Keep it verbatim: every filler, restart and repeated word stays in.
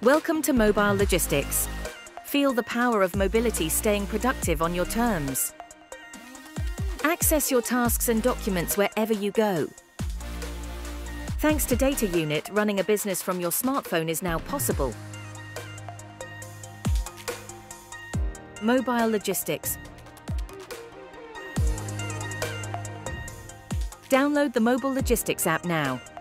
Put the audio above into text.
Welcome to Mobile Logistics. Feel the power of mobility staying productive on your terms. Access your tasks and documents wherever you go. Thanks to Data Unit, running a business from your smartphone is now possible. Mobile Logistics. Download the Mobile Logistics app now.